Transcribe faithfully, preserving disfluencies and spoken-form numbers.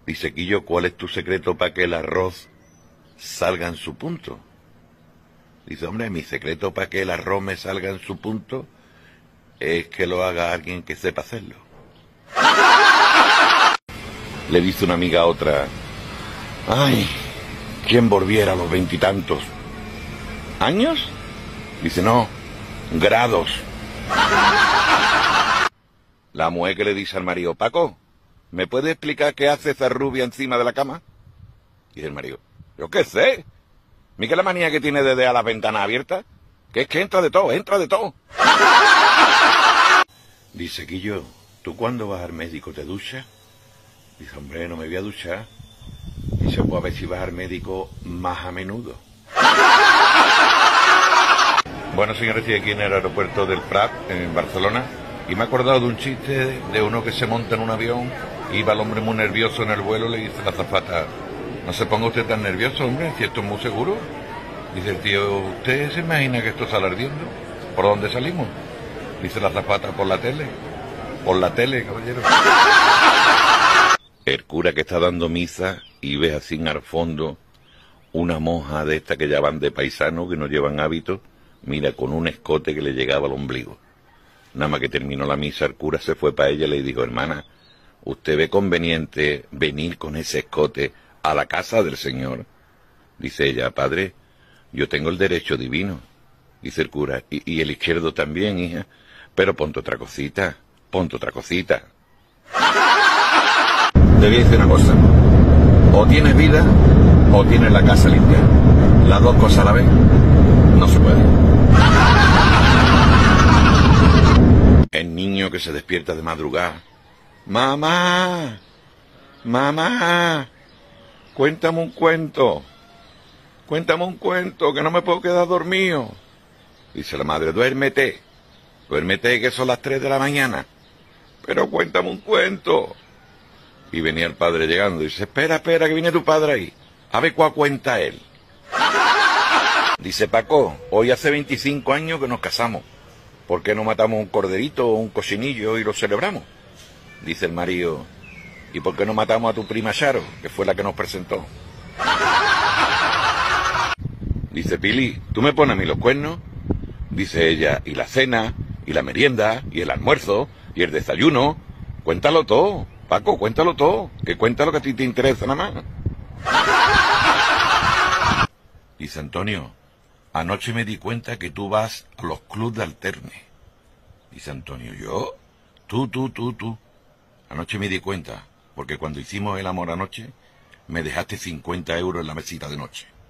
Dice, Quillo, ¿cuál es tu secreto para que el arroz salga en su punto? Dice, hombre, mi secreto para que el arroz me salga en su punto es que lo haga alguien que sepa hacerlo. Le dice una amiga a otra, ay, ¿quién volviera a los veintitantos? ¿Años? Dice, no, grados. La mujer que le dice al marido, Paco, ¿me puede explicar qué hace esa rubia encima de la cama? Dice el marido, yo qué sé. ¿Mira la manía que tiene de dejar las ventanas abiertas? Que es que entra de todo, entra de todo. Dice, Quillo, ¿tú cuando vas al médico te duchas? Dice, hombre, no me voy a duchar. Dice, pues a ver si vas al médico más a menudo. Bueno, señores, estoy aquí en el aeropuerto del Prat, en Barcelona, y me he acordado de un chiste de uno que se monta en un avión, iba el hombre muy nervioso en el vuelo, le dice a la azafata, no se ponga usted tan nervioso, hombre, si esto es muy seguro. Dice el tío, ¿usted se imagina que esto sale ardiendo? ¿Por dónde salimos? Dice la azafata, por la tele. Por la tele, caballero. El cura que está dando misa y ve así al fondo una monja de estas que ya van de paisano, que no llevan hábito, mira, con un escote que le llegaba al ombligo. Nada más que terminó la misa, el cura se fue para ella y le dijo, hermana, ¿usted ve conveniente venir con ese escote a la casa del Señor? Dice ella, padre, yo tengo el derecho divino. Dice el cura, y, y el izquierdo también, hija, pero ponte otra cosita, ponte otra cosita. Te voy a decir una cosa, o tienes vida o tienes la casa limpia. Las dos cosas a la vez no se puede. El niño que se despierta de madrugada, mamá, mamá, cuéntame un cuento, cuéntame un cuento, que no me puedo quedar dormido. Dice la madre, duérmete, duérmete que son las tres de la mañana, pero cuéntame un cuento. Y venía el padre llegando y dice, espera, espera, que viene tu padre ahí, a ver cuál cuenta él. Dice, Paco, hoy hace veinticinco años que nos casamos, ¿por qué no matamos un corderito o un cochinillo y lo celebramos? Dice el marido, ¿y por qué no matamos a tu prima Charo, que fue la que nos presentó? Dice, Pili, ¿tú me pones a mí los cuernos? Dice ella, y la cena, y la merienda, y el almuerzo, y el desayuno. Cuéntalo todo, Paco, cuéntalo todo, que cuenta lo que a ti te interesa nada más. Dice Antonio, anoche me di cuenta que tú vas a los clubs de alterne. Dice Antonio, ¿yo? Tú, tú, tú, tú. Anoche me di cuenta, porque cuando hicimos el amor anoche, me dejaste cincuenta euros en la mesita de noche.